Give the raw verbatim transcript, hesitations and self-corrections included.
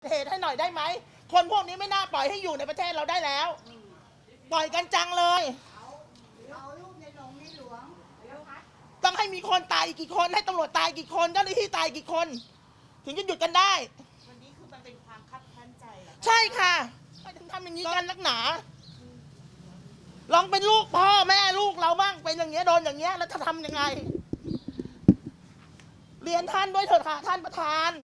เหตุให้หน่อยได้ไหมคนพวกนี้ไม่น่าปล่อยให้อยู่ในประเทศเราได้แล้วปล่อยกันจังเลยต้องให้มีคนตายอีกกี่คนให้ตำรวจตายกี่คนเจ้าหน้าที่ตายกี่คนถึงจะหยุดกันได้วันนี้คือมันเป็นความคับแค้นใจเหรอใช่ค่ะไม่ถึงทำอย่างนี้กันนักหนาลองเป็นลูกพ่อแม่ลูกเราบ้างเป็นอย่างเงี้ยโดนอย่างเงี้ยแล้วจะทำยังไงเรียนท่านด้วยเถิดค่ะท่านประธาน